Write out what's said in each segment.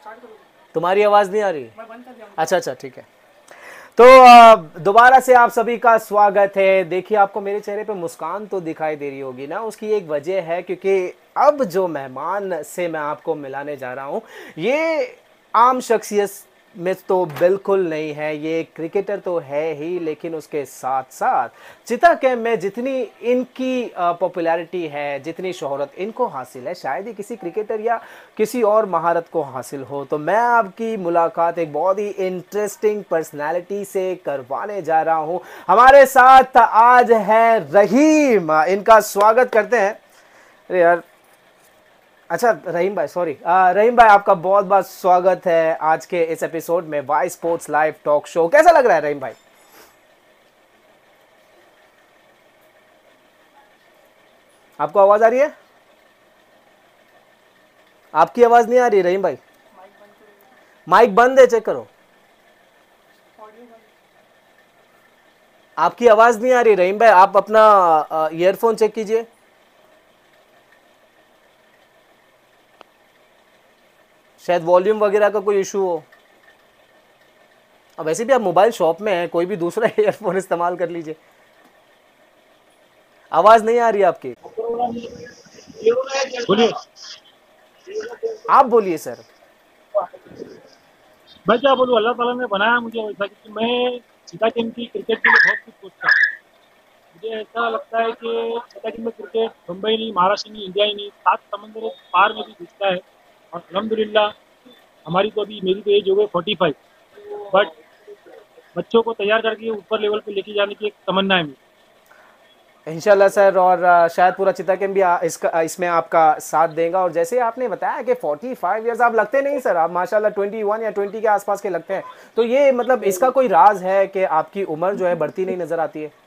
तुम्हारी आवाज़ नहीं आ रही? अच्छा अच्छा ठीक है। तो दोबारा से आप सभी का स्वागत है। देखिए आपको मेरे चेहरे पे मुस्कान तो दिखाई दे रही होगी ना, उसकी एक वजह है क्योंकि अब जो मेहमान से मैं आपको मिलाने जा रहा हूँ ये आम शख्सियत में तो बिल्कुल नहीं है, ये क्रिकेटर तो है ही, लेकिन उसके साथ साथ चिता कैम्प में जितनी इनकी पॉपुलैरिटी है, जितनी शोहरत इनको हासिल है, शायद ही किसी क्रिकेटर या किसी और महारत को हासिल हो। तो मैं आपकी मुलाकात एक बहुत ही इंटरेस्टिंग पर्सनालिटी से करवाने जा रहा हूं। हमारे साथ आज है रहीम, इनका स्वागत करते हैं। अरे यार, अच्छा रहीम भाई, सॉरी रहीम भाई, आपका बहुत बहुत स्वागत है आज के इस एपिसोड में Y sports live talk show. कैसा लग रहा है रहीम भाई? आपको आवाज आ रही है? आपकी आवाज नहीं आ रही रहीम भाई। माइक बंद है, चेक करो। आपकी आवाज नहीं आ रही रहीम भाई, आप अपना ईयरफोन चेक कीजिए। शायद वॉल्यूम वगैरह का कोई इशू हो। अब वैसे भी आप मोबाइल शॉप में हैं, कोई भी दूसरा ईयरफोन इस्तेमाल कर लीजिए। आवाज नहीं आ रही आपकी। बोलिए। आप बोलिए सर। मैं क्या बोलूँ, अल्लाह ताला ने बनाया मुझे वैसा, क्योंकि मैं सीता टीम की क्रिकेट के लिए बहुत कुछ सोचता हूँ। मुझे ऐसा लगता है कि सीता टीम में क्रिकेट मुंबई नहीं, महाराष्ट्र नहीं, इंडिया ही नहीं, 7 समंदर पार में भी घुसता है। और अल्हम्दुलिल्लाह हमारी तो अभी, मेरी तो एज हो गई 45, बट बच्चों को तैयार करके ऊपर लेवल पे लेके जाने की एक तमन्ना है मेरी। इंशाल्लाह सर, और शायद पूरा चिता कैम्प भी इसमें आपका साथ देगा। और जैसे आपने बताया कि 45 ईयर्स, आप लगते नहीं सर, आप माशाल्लाह 21 या 20 के आसपास के लगते हैं। तो ये मतलब इसका कोई राज है कि आपकी उम्र जो है बढ़ती नहीं नजर आती है?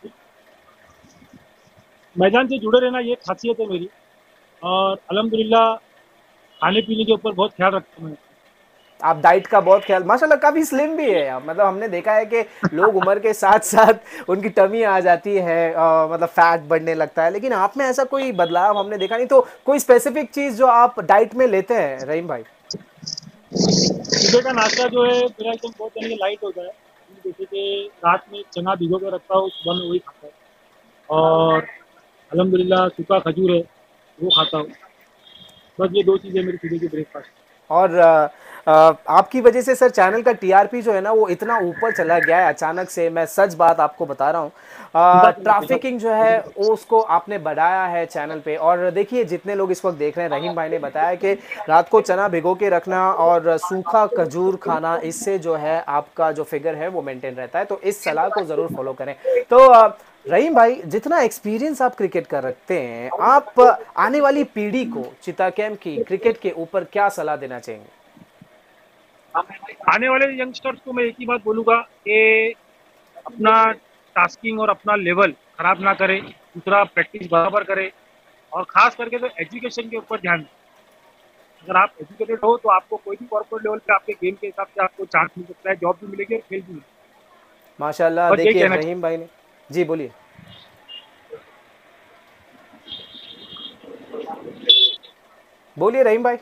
मैदान से जुड़े रहना ये खासियत है मेरी। और अल्हम्दुलिल्लाह खाने पीने के ऊपर बहुत ख्याल रखता हूँ मैं। आप डाइट का बहुत ख्याल, माशाल्लाह काफ़ी स्लिम भी है आप। मतलब हमने देखा है कि लोग उम्र के साथ साथ उनकी टमी आ जाती है, मतलब फैट बढ़ने लगता है, लेकिन आप में ऐसा कोई बदलाव हमने देखा नहीं। तो कोई स्पेसिफिक चीज़ जो आप डाइट में लेते हैं रहीम भाई? सुबह का नाश्ता जो है मेरा एकदम बहुत यानी कि लाइट होता है। जैसे कि रात में चना भिगो के रखता हूँ, सुबह में वही खाता हूँ। और अल्हम्दुलिल्लाह सूखा खजूर है, वो खाता हूँ। बस ये 2 चीज़ें मेरी सुबह की ब्रेकफास्ट। और आपकी वजह से सर चैनल का टीआरपी जो है ना वो इतना ऊपर चला गया है अचानक से। मैं सच बात आपको बता रहा हूँ, ट्रैफिकिंग जो है वो उसको आपने बढ़ाया है चैनल पे। और देखिए जितने लोग इस वक्त देख रहे हैं, रहीम भाई ने बताया कि रात को चना भिगो के रखना और सूखा खजूर खाना, इससे जो है आपका जो फिगर है वो मेंटेन रहता है। तो इस सलाह को ज़रूर फॉलो करें। तो रहीम भाई, जितना एक्सपीरियंस आप क्रिकेट का रखते हैं, आप आने वाली पीढ़ी को चिता कैम्प की क्रिकेट के ऊपर क्या सलाह देना चाहेंगे? आने वाले यंगस्टर्स को मैं एक ही बात बोलूँगा कि अपना टास्किंग और अपना लेवल खराब ना करें। दूसरा, प्रैक्टिस बराबर करें। और खास करके तो एजुकेशन के ऊपर ध्यान दें। अगर आप एजुकेटेड हो तो आपको कोई भी कॉर्पोरेट लेवल पे आपके गेम के हिसाब से आपको चांस मिल सकता है, जॉब भी मिलेगी और खेल भी मिलेगी। माशाल्लाह, बस यही देखिए कहना रहीम भाई ने, जी बोलिए। बोलिए रहीम भाई।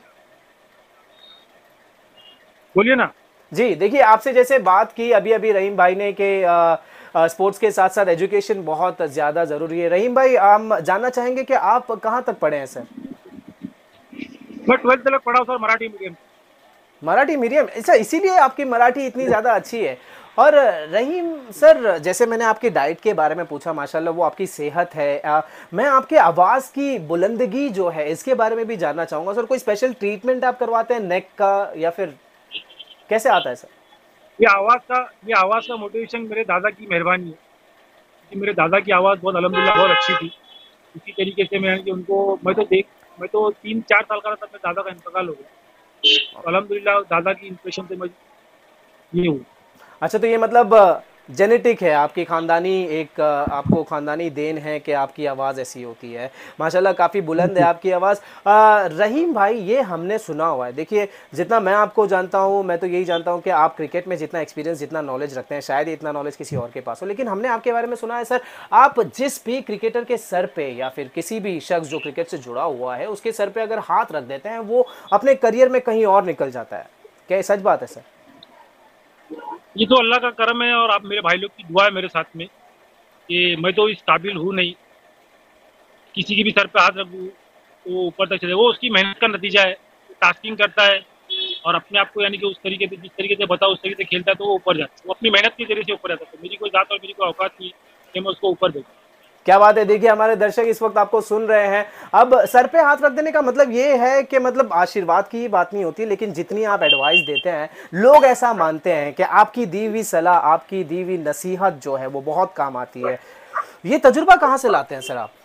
बोलिए ना। जी देखिए, आपसे जैसे बात की अभी अभी रहीम भाई ने कि स्पोर्ट्स के साथ साथ एजुकेशन बहुत ज़्यादा ज़रूरी है। रहीम भाई, हम जानना चाहेंगे कि आप कहाँ तक पढ़े हैं सर? मैं 12th तक पढ़ा हूँ sir, Marathi medium. Marathi medium, अच्छा इसीलिए आपकी मराठी इतनी ज़्यादा अच्छी है। और रहीम सर, जैसे मैंने आपकी डाइट के बारे में पूछा, माशाल्लाह वो आपकी सेहत है। मैं आपके आवाज़ की बुलंदगी जो है इसके बारे में भी जानना चाहूँगा सर। कोई स्पेशल ट्रीटमेंट आप करवाते हैं नेक का, या फिर कैसे आता है सर? ये आवाज़ का मोटिवेशन मेरे दादा की मेहरबानी है, क्योंकि मेरे दादा की आवाज़ बहुत अल्हम्दुलिल्लाह बहुत अच्छी थी। इसी तरीके से मैं कि उनको मैं तो 3-4 साल का था तब मेरे दादा का इंतकाल हो गया। तो अल्हम्दुलिल्लाह दादा की इंस्पिरेशन से मैं ये हूँ। अच्छा, तो ये मतलब जेनेटिक है, आपकी खानदानी एक आपको खानदानी देन है कि आपकी आवाज़ ऐसी होती है। माशाल्लाह काफ़ी बुलंद है आपकी आवाज़। रहीम भाई, ये हमने सुना हुआ है, देखिए जितना मैं आपको जानता हूँ, मैं तो यही जानता हूँ कि आप क्रिकेट में जितना एक्सपीरियंस, जितना नॉलेज रखते हैं, शायद इतना नॉलेज किसी और के पास हो। लेकिन हमने आपके बारे में सुना है सर, आप जिस भी क्रिकेटर के सर पे या फिर किसी भी शख्स जो क्रिकेट से जुड़ा हुआ है उसके सर पे अगर हाथ रख देते हैं, वो अपने करियर में कहीं और निकल जाता है। क्या ये सच बात है सर? ये तो अल्लाह का करम है और आप मेरे भाई लोग की दुआ है मेरे साथ में कि मैं तो इस काबिल हूँ नहीं किसी की भी सर पे हाथ रखूँ वो ऊपर तक चले। वो उसकी मेहनत का नतीजा है, टास्किंग करता है और अपने आप को यानी कि उस तरीके से जिस तरीके से बताओ उस तरीके से खेलता है तो वो ऊपर जाता है। वो अपनी मेहनत के जरिए से ऊपर जाता है। तो मेरी कोई जात और मेरी कोई औकात नहीं है कि मैं उसको ऊपर देखूँ। क्या बात है। देखिए हमारे दर्शक इस वक्त आपको सुन रहे हैं। अब सर पे हाथ रख देने का मतलब ये है कि मतलब आशीर्वाद की बात नहीं होती, लेकिन जितनी आप एडवाइस देते हैं लोग ऐसा मानते हैं कि आपकी दी हुई सलाह, आपकी दी हुई नसीहत जो है वो बहुत काम आती है। ये तजुर्बा कहाँ से लाते हैं सर आप?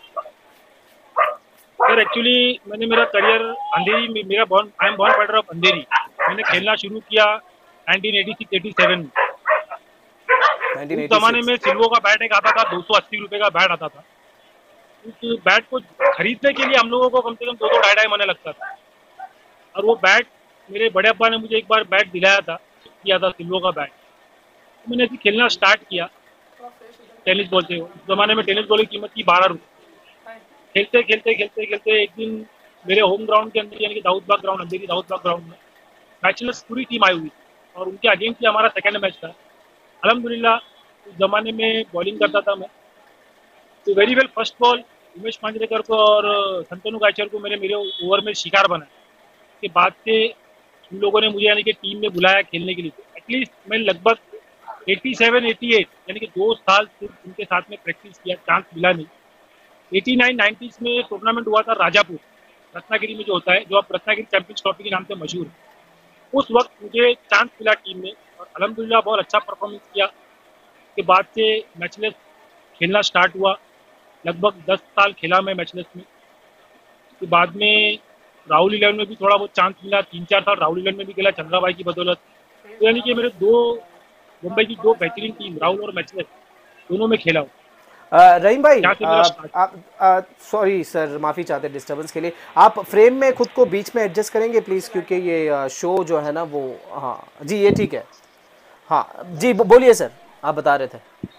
सर एक्चुअली मैंने मेरा करियर अंधेरी में, मेरा born I am born fighter of Andheri. मैंने खेलना शुरू किया 1986-87 में। उस जमाने 1986। में सिल्वो का बैट एक आता था, 280 रुपए का बैट आता था। उस बैट को खरीदने के लिए हम लोगों को कम से कम 2-2 ढाई-ढाई महीने लगता था। और वो बैट मेरे बड़े अब्बा ने मुझे एक बार बैट दिलाया था, किया था सिल्वो का बैट। तो मैंने ऐसे खेलना स्टार्ट किया टेनिस बॉल से। उस जमाने में टेनिस बॉल की कीमत थी 12 रुपये। खेलते खेलते खेलते खेलते एक दिन मेरे होम ग्राउंड के अंदर यानी कि दाऊद बाग ग्राउंड, अंधेरी दाऊद बाग ग्राउंड में मैचलेस पूरी टीम आई हुई थी और उनके अगेंस्ट ही हमारा सेकंड मैच था। अल्हम्दुलिल्लाह उस जमाने में बॉलिंग करता था मैं, तो very well first ball Umesh Manjrekar को और संतनु गायचर को मेरे मेरे ओवर में शिकार बनाया। के बाद से उन लोगों ने मुझे यानी कि टीम में बुलाया खेलने के लिए। एटलीस्ट मैं लगभग 87-88 यानी कि 2 साल सिर्फ उनके साथ में प्रैक्टिस किया, चांस मिला नहीं। 89-90 में टूर्नामेंट हुआ था राजापुर रत्नागिरी में जो होता है, जो अब रत्नागिरी चैंपियंस ट्रॉफी के नाम से मशहूर है। उस वक्त मुझे चांस मिला टीम में और अल्हम्दुलिल्लाह बहुत अच्छा परफॉर्मेंस किया। के बाद से मैचलेस खेलना स्टार्ट हुआ। लगभग 10 साल खेला मैं मैचलेस में। उसके बाद में राहुल इलेवन में भी थोड़ा बहुत चांस मिला, 3-4 साल राहुल इलेवन में भी खेला चंद्रा भाई की बदौलत। तो यानी कि मेरे मुंबई की 2 बेहतरीन टीम राहुल और मैचलेस दोनों में खेला हूँ। रहीम भाई, यहाँ से मेरा स्टार्ट। सॉरी सर, माफ़ी चाहते हैं डिस्टर्बेंस के लिए। आप फ्रेम में खुद को बीच में एडजस्ट करेंगे प्लीज़, क्योंकि ये शो जो है ना वो, हाँ जी ये ठीक है। हाँ जी बोलिए सर, आप बता रहे थे।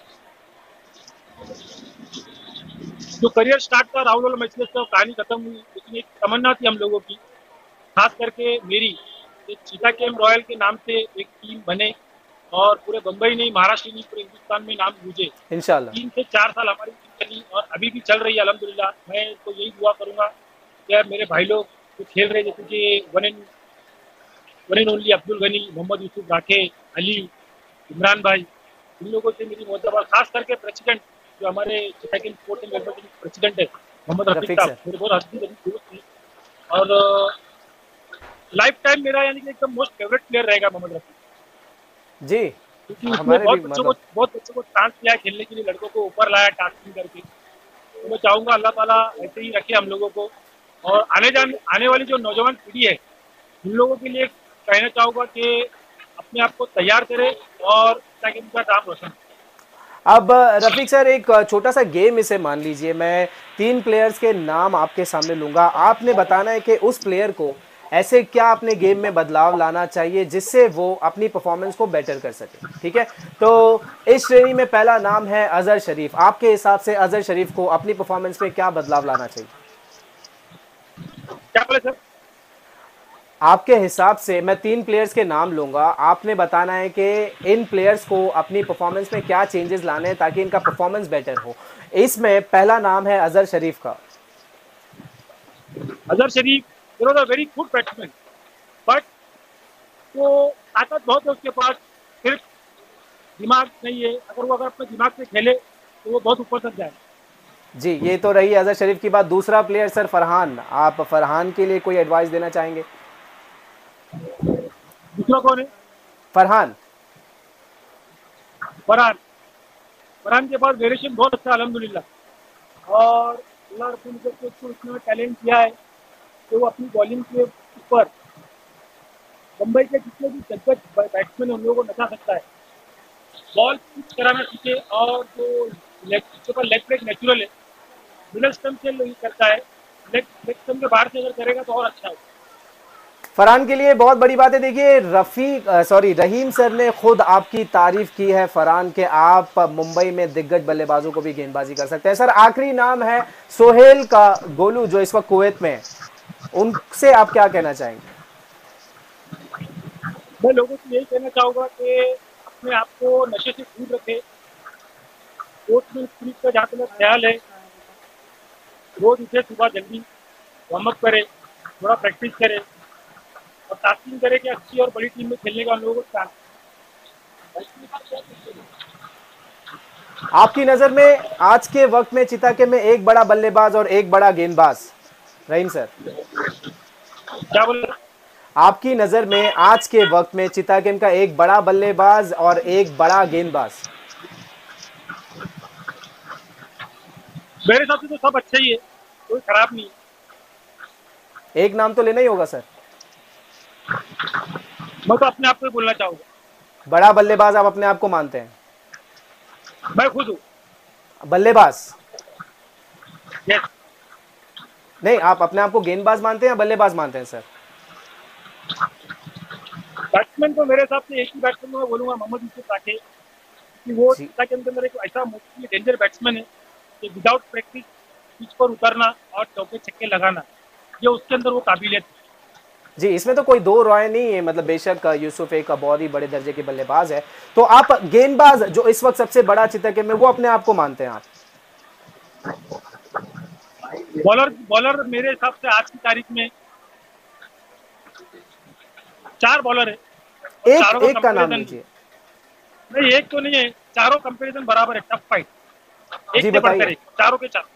जो करियर स्टार्ट था राहुल और मैचलेस का, कहानी खत्म हुई, लेकिन एक तमन्ना थी हम लोगों की, खास करके मेरी, एक चीता केम रॉयल के नाम से एक टीम बने और पूरे बम्बई नहीं, महाराष्ट्र नहीं, पूरे हिंदुस्तान में नाम गूंजे। इंशाल्लाह 3 से 4 साल हमारी टीम चली और अभी भी चल रही है अल्हम्दुलिल्लाह। मैं तो यही दुआ करूंगा कि यार मेरे भाई लोग जो खेल रहे, जैसे कि one and only Abdul Gani, Mohammad Yusuf Rathe, Ali, Imran भाई, इन लोगों से मेरी मोहब्बत, खास करके प्रेसिडेंट जो हमारे सेकंड स्पोर्ट्स एंड वेलफेयर के प्रेसिडेंट है मोहम्मद रफीक रफीक साहब, सर। मेरे बहुत हस्ती दोस्त हैं और लाइफ टाइम मेरा यानी कि एकदम मोस्ट फेवरेट प्लेयर रहेगा मोहम्मद रफीक। जी क्योंकि उसने हमारे भी बहुत बच्चों को चांस दिया है खेलने के लिए, लड़कों को ऊपर लाया टास्किंग करके। तो मैं चाहूंगा अल्लाह ताला ऐसे ही रखे हम लोगों को और आने वाली जो नौजवान पीढ़ी है उन लोगों के लिए कहना चाहूंगा कि अपने आप को तैयार करें और ताकि उनका नाम रोशन। अब रफीक सर एक छोटा सा गेम इसे मान लीजिए, मैं 3 प्लेयर्स के नाम आपके सामने लूंगा, आपने बताना है कि उस प्लेयर को ऐसे क्या अपने गेम में बदलाव लाना चाहिए जिससे वो अपनी परफॉर्मेंस को बेटर कर सके। ठीक है, तो इस श्रेणी में पहला नाम है अजहर शरीफ। आपके हिसाब से अजहर शरीफ को अपनी परफॉर्मेंस में क्या बदलाव लाना चाहिए? क्या बोले सर? आपके हिसाब से मैं 3 प्लेयर्स के नाम लूंगा, आपने बताना है कि इन प्लेयर्स को अपनी परफॉर्मेंस में क्या चेंजेस लाने हैं ताकि इनका परफॉर्मेंस बेटर हो। इसमें पहला नाम है अजहर शरीफ का। Azhar Sharif was a very good batsman, but वो ताकत बहुत है उसके पास, सिर्फ दिमाग नहीं है। अगर अपने दिमाग से खेले तो वो बहुत ऊपर तक जाए। जी ये तो रही अजहर शरीफ की बात। दूसरा प्लेयर सर फरहान, आप फरहान के लिए कोई एडवाइस देना चाहेंगे? दूसरा कौन है? फरहान। फरहान फरहान के पास वेरिएशन बहुत अच्छा अल्हम्दुलिल्लाह और अल्लाह रब्बुल इज्जत ने उसको इतना टैलेंट दिया है कि वो अपनी बॉलिंग के ऊपर मुंबई के जितने भी जगत बैट्समैन उन लोगों को नचा सकता है। बॉल पिच कराना सीखे और जो लेग ब्रेक नेचुरल है, मिडल स्टम्प से करता है, लेग स्टम्प के बाहर से अगर करेगा तो और अच्छा है। फरहान के लिए बहुत बड़ी बात है। देखिए रहीम सर ने खुद आपकी तारीफ की है फरहान के, आप मुंबई में दिग्गज बल्लेबाजों को भी गेंदबाजी कर सकते हैं। सर आखिरी नाम है सोहेल का, गोलू जो इस वक्त कुवैत में है, उनसे आप क्या कहना चाहेंगे? मैं लोगों को यही कहना चाहूँगा कि अपने आप को नशे से दूर रखें। स्पोर्ट्समैन स्पिरिट का जहाँ तक ख्याल है, रोज उठे सुबह जल्दी, वार्म अप करे, थोड़ा प्रैक्टिस करे और ताकीद करे कि अच्छी और बड़ी टीम में खेलने का हम लोगों को चांस। आपकी नजर में आज के वक्त में चिताके में एक बड़ा बल्लेबाज और एक बड़ा गेंदबाज, रहीम सर, क्या बोले? आपकी नजर में आज के वक्त में चितागेम का एक बड़ा बल्लेबाज और एक बड़ा गेंदबाज? मेरे हिसाब से तो सब अच्छा ही है, कोई खराब नहीं है। एक नाम तो लेना ही होगा सर। मैं तो अपने आप को ही बोलना चाहूँगा। बड़ा बल्लेबाज आप अपने आप को मानते हैं? मैं खुद हूँ। बल्लेबाज यस। नहीं, आप अपने आप को गेंदबाज मानते हैं या बल्लेबाज मानते हैं सर? बैट्समैन तो मेरे हिसाब से एक ही बैट्समैन मैं बोलूंगा, मोहम्मद यूसुफ राठी, कि वो जी चिता के अंदर एक ऐसा मोस्टली डेंजर बैट्समैन है कि विदाउट प्रैक्टिस पिच पर उतरना और चौके छक्के लगाना, ये उसके अंदर वो काबिलियत है। जी, इसमें तो कोई दो राय नहीं है। मतलब बेशक यूसुफ एक बहुत ही बड़े दर्जे के बल्लेबाज है, तो आप गेंदबाज जो इस वक्त सबसे बड़ा चिताके में, वो अपने आप को मानते हैं आप? बॉलर बॉलर मेरे हिसाब से आज की तारीख में 4 बॉलर है और एक चारों का एक का नाम कंपैरिजन लीजिए। नहीं, एक तो नहीं है, चारों कंपैरिजन बराबर है, टफ फाइट, एक जी से बढ़कर बताइए। एक, चारों के चार।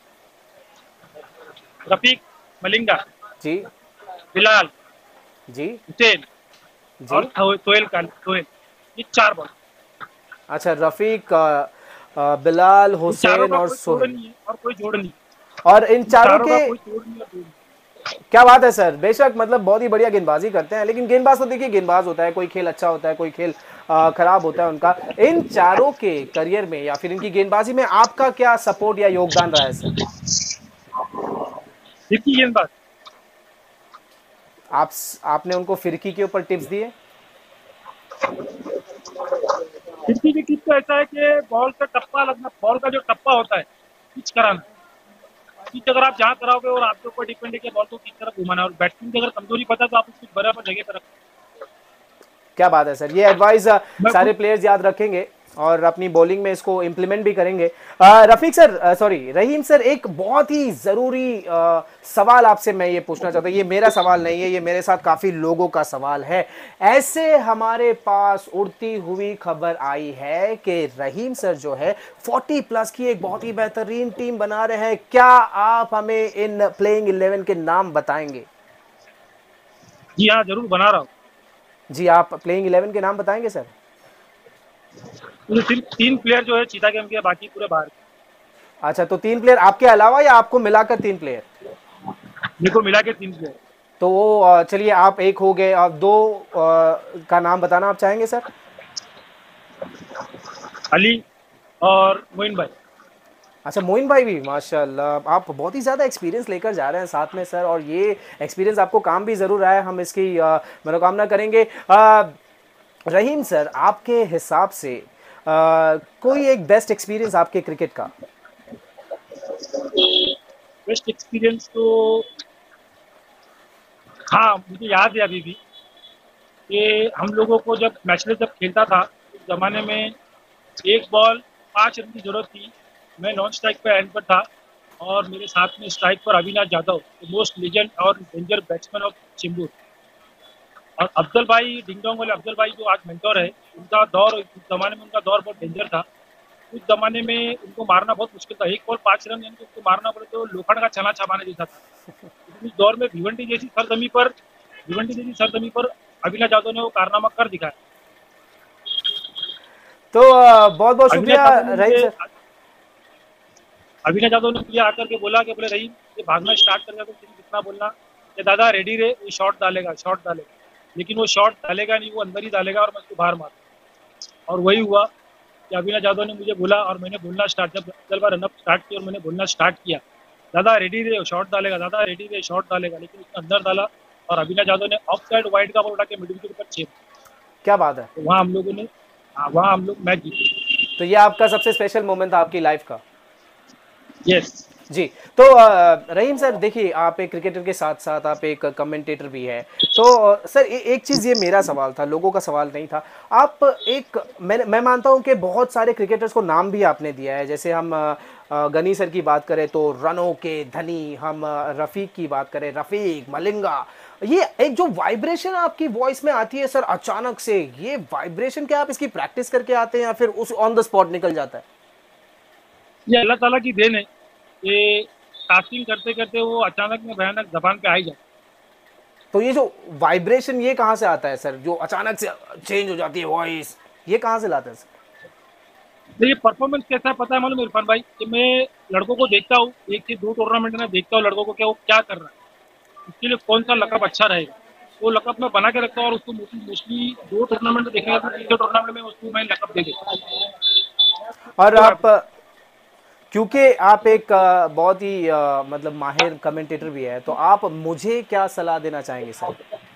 रफीक, मलिंगा, जी बिलाल, जी हुसैन जी। और तोयल, ये 4 बॉलर। अच्छा, रफीक, बिलाल, इन चारों हुसैन का और कोई तोड़ सोहेल, नहीं है और कोई जोड़ नहीं। और इन इन चारों चारों का के, कोई तोड़ नहीं और जोड़ नहीं। क्या बात है सर। बेशक मतलब बहुत ही बढ़िया गेंदबाजी करते हैं, लेकिन गेंदबाज तो देखिए गेंदबाज होता है, कोई खेल अच्छा होता है, कोई खेल खराब होता है उनका। इन चारों के करियर में या फिर इनकी गेंदबाजी में आपका क्या सपोर्ट या योगदान रहा है सर? फिरकी गेंदबाज, आप आपने उनको फिरकी के ऊपर टिप्स दिए? फिरकी की टिप तो ऐसा है कि बॉल का टप्पा लगना, बॉल का जो टप्पा होता है पिच कराना, पिच अगर आप जहाँ कराओगे और आपके ऊपर डिपेंड है कि बॉल को किस तरफ घुमाना है, और बैट्समैन की अगर कमजोरी पता है तो आप उसको बराबर जगह पर रखें। क्या बात है सर, ये एडवाइस मैं सारे खुद प्लेयर्स याद रखेंगे और अपनी बॉलिंग में इसको इम्प्लीमेंट भी करेंगे। Rafiq sir, sorry Rahim sir, एक बहुत ही ज़रूरी सवाल आपसे मैं ये पूछना चाहता हूँ। ये मेरा सवाल नहीं है, ये मेरे साथ काफ़ी लोगों का सवाल है। ऐसे हमारे पास उड़ती हुई खबर आई है कि रहीम सर जो है 40 प्लस की एक बहुत ही बेहतरीन टीम बना रहे हैं। क्या आप हमें इन प्लेइंग 11 के नाम बताएंगे? जी हाँ, जरूर बना रहा हूँ। जी, आप प्लेइंग 11 के नाम बताएंगे सर? तो सिर्फ 3 प्लेयर जो है चीता गेम के, बाकी पूरे बाहर के। अच्छा, तो 3 प्लेयर आपके अलावा या आपको मिलाकर 3 प्लेयर? मेरे को मिला के 3 प्लेयर। तो वो चलिए, आप एक हो गए, आप दो का नाम बताना आप चाहेंगे सर? अली और मोइन भाई। अच्छा, मोइन भाई भी माशाल्लाह, आप बहुत ही ज़्यादा एक्सपीरियंस लेकर जा रहे हैं साथ में सर, और ये एक्सपीरियंस आपको काम भी ज़रूर आया। हम इसकी मनोकामना करेंगे। रहीम सर, आपके हिसाब से कोई एक बेस्ट एक्सपीरियंस आपके क्रिकेट का? बेस्ट एक्सपीरियंस तो हाँ, मुझे याद है अभी भी कि हम लोगों को जब मैचलेस जब खेलता था उस जमाने में एक बॉल 5 रन की जरूरत थी। मैं नॉन स्ट्राइक पे एंड पर था और मेरे साथ में स्ट्राइक पर Avinash Jadhav, the most legend और डेंजर बैट्समैन ऑफ चेंबूर, और अफजल भाई, डिंगडोंग वाले अफजल भाई जो आज मेंटोर है, उनका दौर उस जमाने में, उनका दौर बहुत डेंजर था। उस जमाने में उनको मारना बहुत मुश्किल था। एक बॉल 5 रन यानी कि उसको मारना पड़े तो लोखंड का छला छापाने जैसा था। लेकिन उस दौर में भिवंडी जैसी सरजमी पर अविनाश जाधव ने वो कारनामा कर दिखाया। तो बहुत बहुत अविनाश शुक्रिया जाधव ने रहीम मुझे सर। अविनाश जाधव ने मुझे आकर के बोला कि बोले रहीम, ये भागना स्टार्ट कर दिया तो तुम कितना बोलना कि दादा रेडी रे, ये शॉट डालेगा, शॉट डालेगा, लेकिन वो शॉट डालेगा नहीं, वो अंदर ही डालेगा और मैं उसको बाहर मार। और वही हुआ कि अविनाश जाधव ने मुझे बोला और मैंने बोलना स्टार्ट, जब अफजल भाई रनअप स्टार्ट किया और मैंने बोलना स्टार्ट किया, दादा रेडी रे, शॉट डालेगा, दादा रेडी रे, शॉट डालेगा, लेकिन उसने अंदर डाला और अविनाश जाधव ने ऑफ साइड वाइड का बॉल उठा के मिड विकेट पर 6। क्या बात है। तो वहाँ हम लोगों ने, वहाँ हम लोग मैच जीते। तो ये आपका सबसे स्पेशल मोमेंट था आपकी लाइफ का? यस। जी। तो रहीम सर देखिए, आप एक क्रिकेटर के साथ साथ आप एक कमेंटेटर भी है। तो सर एक चीज़, ये मेरा सवाल था, लोगों का सवाल नहीं था। आप एक मैं मानता हूं कि बहुत सारे क्रिकेटर्स को नाम भी आपने दिया है। जैसे हम गनी सर की बात करें तो रनों के धनी, हम रफ़ीक की बात करें, रफ़ीक, मलिंगा। ये एक जो वाइब्रेशन आपकी वॉइस में आती है सर अचानक से, ये वाइब्रेशन क्या आप इसकी प्रैक्टिस करके आते हैं या फिर उस ऑन द स्पॉट निकल जाता है? ये अल्लाह ताला की देन है। ये कास्टिंग करते करते वो अचानक में भयानक जबान पे आ ही जाता तो ये जो वाइब्रेशन ये कहाँ से आता है सर, जो अचानक से चेंज हो जाती है वॉइस, ये कहाँ से लाते हैं सर? है। तो ये परफॉर्मेंस कैसा है पता है मालूम है इरफान भाई, कि मैं लड़कों को देखता हूँ, एक से दो टूर्नामेंट में देखता हूँ लड़कों को क्या वो क्या कर रहा है, उसके लिए कौन सा लकअप अच्छा रहेगा, वो लकअप मैं बना के रखता हूँ। और उसको मोस्टली दो टूर्नामेंट में देखेगा तो तीसरे टूर्नामेंट में उसको मैं लकअप दे देता और हूँ। आप, क्योंकि आप एक बहुत ही मतलब माहिर कमेंटेटर भी है, तो आप मुझे क्या सलाह देना चाहेंगे सर?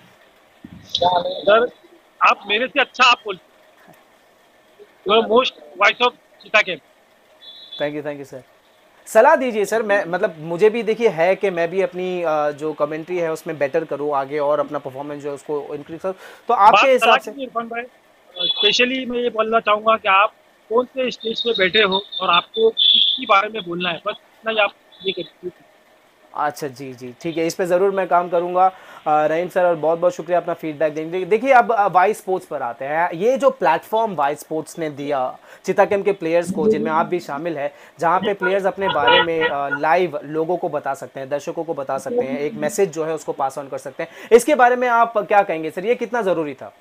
सर, आप मेरे से अच्छा आप बोलते हो, most voice of Cheeta camp. Thank you sir. सलाह दीजिए सर, मैं मतलब मुझे भी देखिए है कि मैं भी अपनी जो कमेंट्री है उसमें बेटर करूं आगे, और अपना परफॉर्मेंस जो है उसको इंक्रीज करूं। तो बात आपके सलाह हिसाब की से नहीं इरफान भाई, स्पेशली मैं ये बोलना चाहूंगा कि आप कौन से स्टेज पे बैठे हो और आपको किसके बारे में बोलना है, बस इतना ही आप ये करिए। अच्छा, जी जी, ठीक है, इस पे ज़रूर मैं काम करूंगा। रहीम सर, और बहुत बहुत शुक्रिया अपना फीडबैक देने के लिए। देखिए अब वाई स्पोर्ट्स पर आते हैं। ये जो प्लेटफॉर्म वाई स्पोर्ट्स ने दिया चिताकेम के प्लेयर्स को, जिनमें आप भी शामिल है, जहां पे प्लेयर्स अपने बारे में लाइव लोगों को बता सकते हैं, दर्शकों को बता सकते हैं, एक मैसेज जो है उसको पास ऑन कर सकते हैं, इसके बारे में आप क्या कहेंगे सर, ये कितना ज़रूरी था?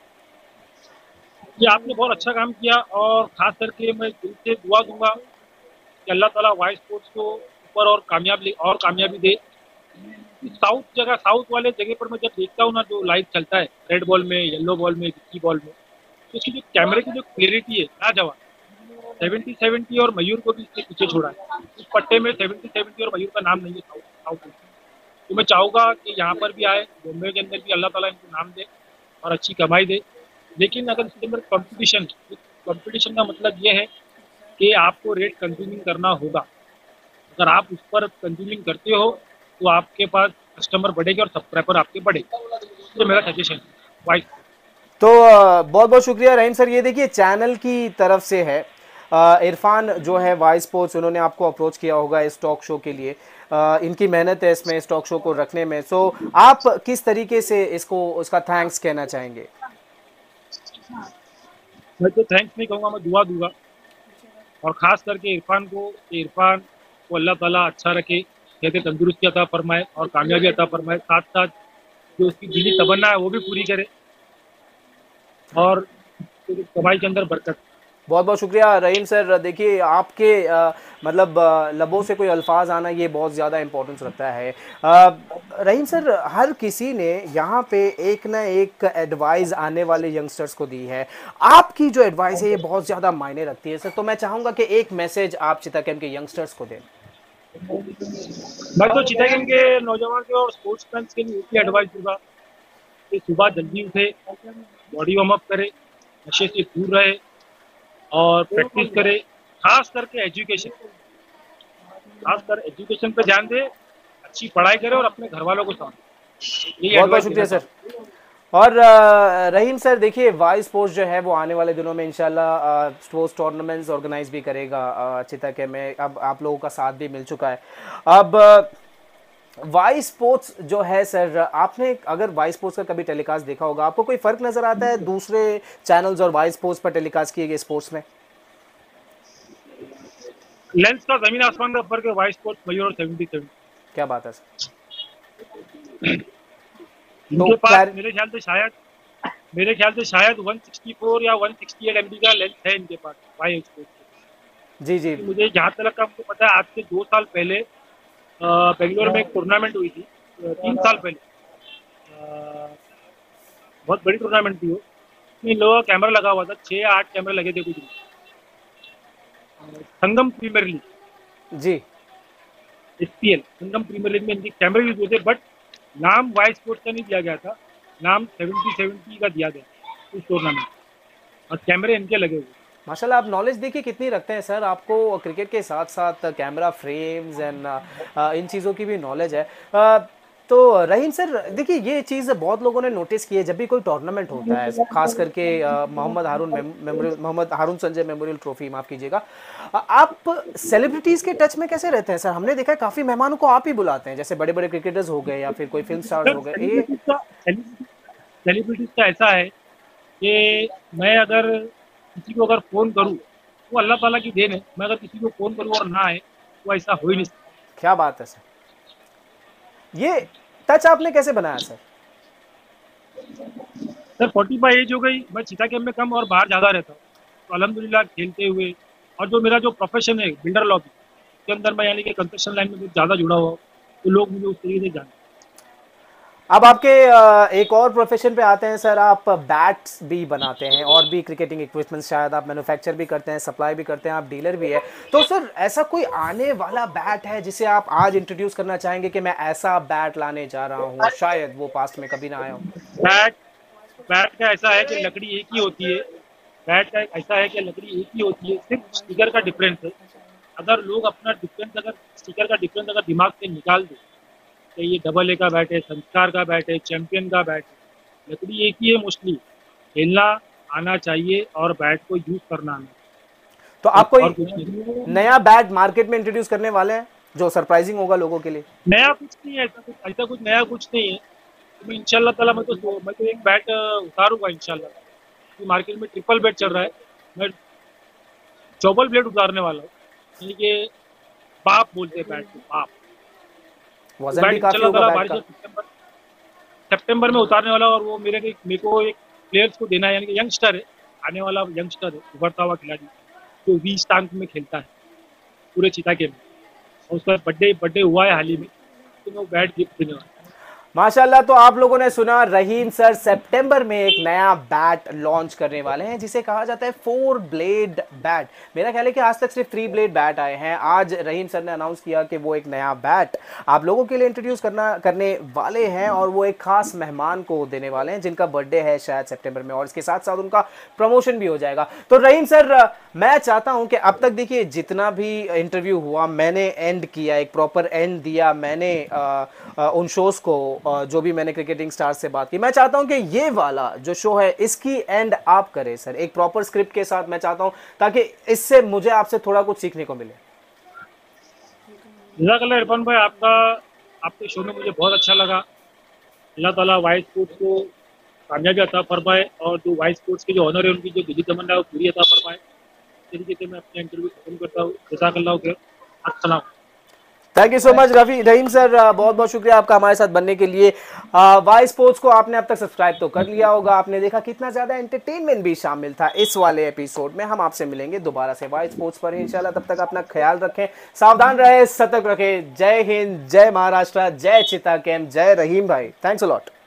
ये आपने बहुत अच्छा काम किया, और खास करके मैं दिल से दुआ दूंगा कि अल्लाह ताला वाई स्पोर्ट्स को ऊपर और कामयाबी दे। साउथ जगह, साउथ वाले जगह पर मैं जब देखता हूँ ना जो लाइव चलता है, रेड बॉल में, येलो बॉल में, विक्की बॉल में, तो उसकी जो कैमरे की जो क्लियरिटी है लाजवाब। 70-70 और मयूर को भी इसके पीछे छोड़ा है। उस पट्टे में 70-70 और मयूर का नाम नहीं है साउथ साउथ में। तो मैं चाहूँगा कि यहाँ पर भी आए, बॉम्बे के अंदर भी अल्लाह ताला इनको नाम दे और अच्छी कमाई दे। लेकिन अगर इसके अंदर कंपटीशन, कंपटीशन का मतलब ये है कि आपको रेट कंज्यूमिंग करना होगा। अगर आप उस पर कंज्यूमिंग करते हो तो आपके पास कस्टमर बढ़ेगा और सब्सक्राइबर आपके बढ़ेगा। ये मेरा सजेशन है वाइस। तो बहुत बहुत शुक्रिया रहीम सर। ये देखिए चैनल की तरफ से है, इरफान जो है वाई स्पोर्ट्स, उन्होंने आपको अप्रोच किया होगा इस टॉक शो के लिए। इनकी मेहनत है इसमें, इस टॉक शो को रखने में। सो आप किस तरीके से इसको, उसका थैंक्स कहना चाहेंगे? मैं तो थैंक्स नहीं कहूँगा, मैं दुआ दूंगा। और ख़ास करके इरफान को, कि इरफान को अल्लाह ताला अच्छा रखे, कहते तंदुरुस्ती अता फरमाए और कामयाबी अता फरमाए। साथ साथ जो उसकी दिली तमन्ना है वो भी पूरी करे, और कमाई के अंदर बरकत। बहुत बहुत शुक्रिया रहीम सर। देखिए आपके मतलब लबों से कोई अल्फाज आना ये बहुत ज़्यादा इंपॉर्टेंस रखता है। रहीम सर, हर किसी ने यहाँ पे एक ना एक एडवाइस आने वाले यंगस्टर्स को दी है। आपकी जो एडवाइस है ये बहुत ज़्यादा मायने रखती है सर। तो मैं चाहूँगा कि एक मैसेज आप चिताकेम के यंगस्टर्स को दें। मैं तो चिटागंज के नौजवान के और स्पोर्ट्स फैंस के लिए एक ही एडवाइस दूंगा कि सुबह जल्दी उठे, बॉडी वार्म अप करे, नशे से दूर रहे और प्रैक्टिस करे। खास करके एजुकेशन, खासकर एजुकेशन पे ध्यान दे, अच्छी पढ़ाई करे और अपने घर वालों को समझे। यही बहुत बहुत एडवाइस देना शुक्रिया सर। चाहूँगा। और रहीम सर देखिए, वाई स्पोर्ट्स जो है वो आने वाले दिनों में इंशाल्लाह स्पोर्ट्स टूर्नामेंट्स ऑर्गेनाइज भी करेगा चिताके में। अब आप लोगों का साथ भी मिल चुका है। अब वाई स्पोर्ट्स जो है सर, आपने अगर वाई स्पोर्ट्स का कभी टेलीकास्ट देखा होगा, आपको कोई फ़र्क नज़र आता है दूसरे चैनल्स और वाई स्पोर्ट्स पर टेलीकास्ट किए गए स्पोर्ट्स में? लेंस का जमीन आसमान का फर्क है वाई स्पोर्ट्स मयूर और 70-70। क्या बात है सर। तो इनके पास क्लैर मेरे ख्याल से शायद 164 या 168 एमबी का लेंस है इनके पास वाई स्पोर्ट्स। जी जी। मुझे जहाँ तक का मुझे पता है, आज से 2 साल पहले बेंगलोर में एक टूर्नामेंट हुई थी, 3 साल पहले। बहुत बड़ी टूर्नामेंट थी वो। इसमें लोगों का कैमरा लगा हुआ था, 6 या 8 कैमरे लगे थे कुछ। संगम प्रीमियर लीग, जी। एसपीएल संगम प्रीमियर लीग में इनके कैमरे यूज हुए थे, बट नाम वाई स्पोर्ट्स का नहीं दिया गया था, नाम 70-70 का दिया गया उस टूर्नामेंट, और कैमरे इनके लगे हुए। माशाल्लाह, आप नॉलेज देखिए कितनी रखते हैं सर, आपको क्रिकेट के साथ साथ कैमरा फ्रेम्स एंड इन चीज़ों की भी नॉलेज है। तो रहीम सर देखिए, ये चीज़ बहुत लोगों ने नोटिस की है, जब भी कोई टूर्नामेंट होता है, खास करके मोहम्मद हारून संजय मेमोरियल ट्रॉफी, माफ़ कीजिएगा, आप सेलिब्रिटीज़ के टच में कैसे रहते हैं सर? हमने देखा है काफ़ी मेहमानों को आप ही बुलाते हैं, जैसे बड़े बड़े क्रिकेटर्स हो गए या फिर कोई फिल्म स्टार्स हो गए, ये सेलिब्रिटीज का ऐसा है कि मैं अगर किसी को अगर फ़ोन करूँ, वो अल्लाह ताला की देन है। मैं अगर किसी को फ़ोन करूँ और ना आए, तो ऐसा हो ही नहीं सकता। क्या बात है सर, ये टच आपने कैसे बनाया सर? सर 45 एज हो गई, मैं चीता कैंप में कम और बाहर ज़्यादा रहता हूँ। तो अल्हम्दुलिल्लाह खेलते हुए, और जो मेरा जो प्रोफेशन है बिल्डर लॉबी, उसके अंदर मैं यानी कि कंस्ट्रक्शन लाइन में बहुत ज़्यादा जुड़ा हुआ हूँ, तो लोग मुझे उस तरीके से जानते हैं। अब आपके एक और प्रोफेशन पे आते हैं सर, आप बैट्स भी बनाते हैं और भी क्रिकेटिंग इक्विपमेंट्स, शायद आप मैन्युफैक्चर भी करते हैं, सप्लाई भी करते हैं, आप डीलर भी है। तो सर ऐसा कोई आने वाला बैट है जिसे आप आज इंट्रोड्यूस करना चाहेंगे कि मैं ऐसा बैट लाने जा रहा हूँ, शायद वो पास्ट में कभी ना आया हो? बैट बैट का ऐसा है कि लकड़ी एक ही होती है। बैट का ऐसा है कि लकड़ी एक ही होती है, सिर्फ स्टिकर का डिफरेंस है। अगर लोग अपना डिफरेंस, अगर स्टिकर का डिफरेंस अगर दिमाग से निकाल दे, तो ये डबल ए का बैट है, संस्कार का बैट है, चैंपियन का बैट है, लकड़ी एक ही है। मोस्टली खेलना आना चाहिए और बैट को यूज करना आना तो चाहिए, आप कोई और कुछ नहीं। नया बैट मार्केट में इंट्रोड्यूस करने वाले हैं जो सरप्राइजिंग होगा लोगों के लिए? नया कुछ नहीं है, ऐसा कुछ नया कुछ नहीं है। तो मैं इंशाल्लाह ताला मैं तो एक बैट उतारूंगा इंशाल्लाह। मार्केट में ट्रिपल बैट चल रहा है, मैं चौबल ब्लेड उतारने वाला हूँ, यानी कि बाप बोलते हैं बैट को, बाप। तो वजन बैट भी काफी इंशाल्लाह होगा ताला बैट बारिश का। सितंबर में उतारने वाला हूं, और वो मेरे को एक प्लेयर्स को देना है, यानी कि यंगस्टर है, आने वाला यंगस्टर है, उभरता हुआ खिलाड़ी, जो 20 टांग में खेलता है पूरे चिता के में, और उसका बर्थडे हुआ है हाल ही में, तो मैं वो बैट गिफ्ट देने वाला हूं। माशाल्लाह, तो आप लोगों ने सुना, रहीम सर सितंबर में एक नया बैट लॉन्च करने वाले हैं जिसे कहा जाता है 4 ब्लेड बैट। मेरा ख्याल है कि आज तक सिर्फ 3 ब्लेड बैट आए हैं, आज रहीम सर ने अनाउंस किया कि वो एक नया बैट आप लोगों के लिए इंट्रोड्यूस करने वाले हैं, और वो एक खास मेहमान को देने वाले हैं जिनका बर्थडे है शायद सितंबर में, और इसके साथ साथ उनका प्रमोशन भी हो जाएगा। तो रहीम सर, मैं चाहता हूं कि अब तक देखिए जितना भी इंटरव्यू हुआ, मैंने एंड किया, एक प्रॉपर एंड दिया मैंने उन शोज को, जो भी मैंने क्रिकेटिंग स्टार्स से बात की। मैं चाहता हूं कि ये वाला जो शो है इसकी एंड आप करें सर, एक प्रॉपर स्क्रिप्ट के साथ। मैं चाहता हूं ताकि इससे मुझे आपसे थोड़ा कुछ सीखने को मिले। जज़ाकल्लाह इरफान भाई, आपके शो में मुझे बहुत अच्छा लगा। अल्लाह ताला वाइस स्पोर्ट्स को कामयाबी अता फरमाए, और जो वाइस स्पोर्ट्स के जो ऑनर है उनकी जो दिली तमन्ना है वो पूरी अता फरमाए। इस तरीके से मैं अपना इंटरव्यू खत्म करता हूँ। जज़ाकल्लाह खैर, अस्सलाम। Thank you so much Rahim sir, बहुत बहुत शुक्रिया आपका हमारे साथ बनने के लिए। वाई स्पोर्ट्स को आपने अब तक सब्सक्राइब तो कर लिया होगा, आपने देखा कितना ज्यादा एंटरटेनमेंट भी शामिल था इस वाले एपिसोड में। हम आपसे मिलेंगे दोबारा से वाई स्पोर्ट्स पर इंशाल्लाह, तब तक अपना ख्याल रखें, सावधान रहे, सतर्क रखें। जय हिंद, जय महाराष्ट्र, जय चिता कैंप, जय रहीम भाई, थैंक्स अ लॉट।